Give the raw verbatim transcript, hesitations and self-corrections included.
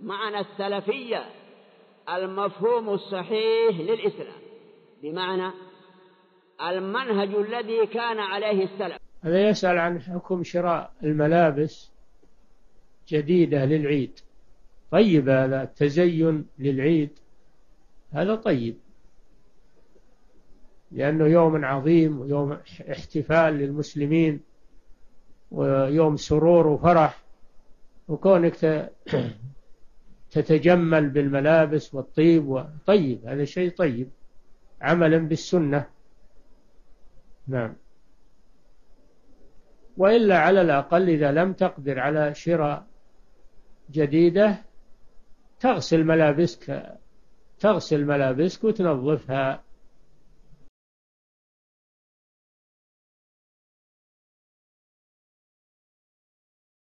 معنى السلفية المفهوم الصحيح للإسلام، بمعنى المنهج الذي كان عليه السلف. هذا يسأل عن حكم شراء الملابس جديدة للعيد. طيب، هذا التزين للعيد هذا طيب، لأنه يوم عظيم ويوم احتفال للمسلمين ويوم سرور وفرح، وكونك تتجمل بالملابس والطيب طيب، هذا شيء طيب عملا بالسنة. نعم. وإلا على الأقل إذا لم تقدر على شراء جديدة تغسل ملابسك تغسل ملابسك وتنظفها